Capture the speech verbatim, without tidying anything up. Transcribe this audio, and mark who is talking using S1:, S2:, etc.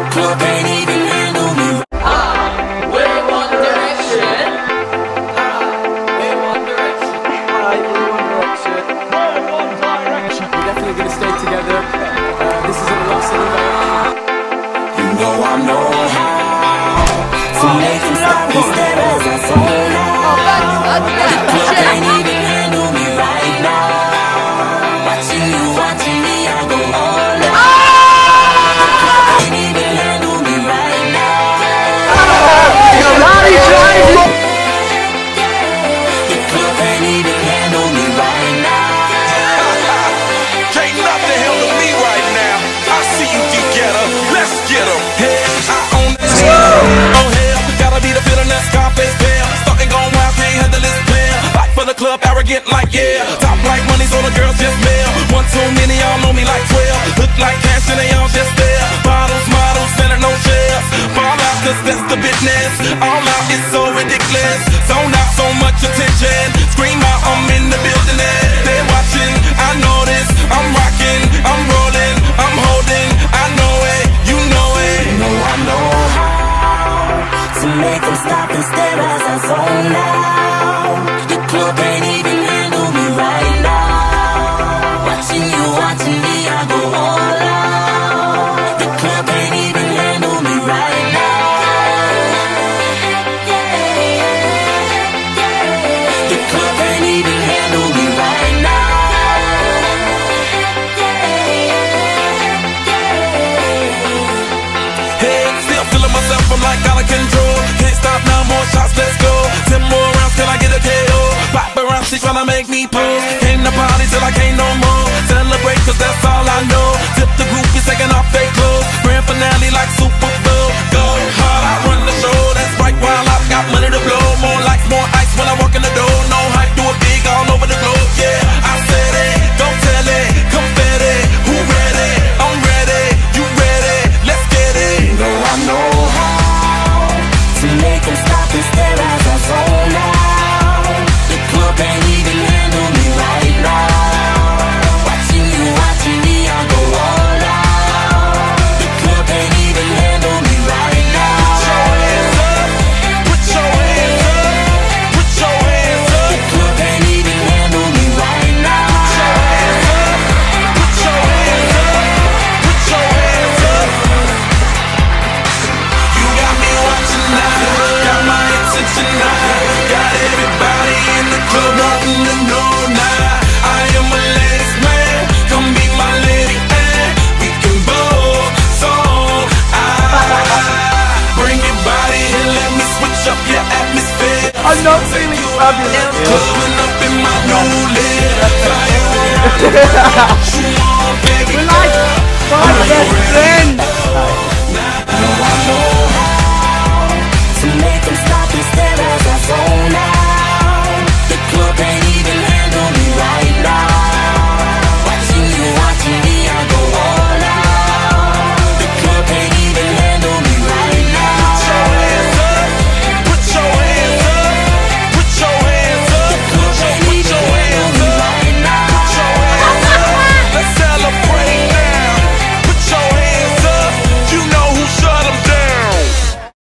S1: club can't even handle me.
S2: Hi, we're One Direction. Hi, we're One Direction.
S3: Hi, we're One Direction.
S2: We're One Direction.
S3: We're definitely gonna stay together. Uh, this isn't a love song about.
S1: You know I know how to make them stop and stare as I zone out. The club can't even handle me right now. Watching you, watching me, I go all out. The club can't even handle me right now. The club can't even handle me right now.
S4: Can't nothing handle me right now. I see you, G-Getter. Let's get 'em. Hey, I own that shit. Oh hell, gotta be the feeling that Scarface feel. Starting going wild, can't handle this player. Back for the club, arrogant like yeah. Top like money, so the girls just mail. One too many, y'all know me like twelve. Look like cash and they all just there. Bottles, models, selling no shares. Fall out, cause that's the business. All out is so ridiculous. Zone out, so much attention. Scream out, I'm in the building and they're watching. I know this, I'm rocking, I'm rolling, I'm holding. I know it, you know it.
S1: You know I know how to make them stop and stare as I zone out. The club can't even handle me right now. Watching you, watching me, I go all out. The club can't even handle me right now. The club can't even handle me right now.
S4: Hey, still feeling myself, I'm like out of control. Can't stop now, more shots, let's go. Ten more rounds, can I get a K O? Pop around, she tryna make me pose. Came to party till I can't no more. Celebrate, cause that's all I know. Tip the groupies, taking off fake clothes. Grand finale like Super Bowl. Go hard, I run the show. That's right, while I've got money to blow. More lights, more ice when I walk in the door. No hype, do it big all over the globe. Yeah, I said it, don't tell it. Confetti, who ready? I'm ready, you ready? Let's get it.
S1: You know I know how to make them stop and stare as I zone out. The club can't even handle me right now. Watching you, watching me, I go all out. The club can't even handle me right now.
S4: Put your hands up, put your hands up.
S1: The club can't even handle me right now.
S4: Put your hands up, put your hands up. You got me watching now, got my attention now. Got everybody in the club wanting to know now. I am a ladies man, come be my lady and we can both so I bring your body and let me switch up your atmosphere.
S3: I'm not feeling fabulous.
S4: Clubbing up in my new lit. Fire around the world, you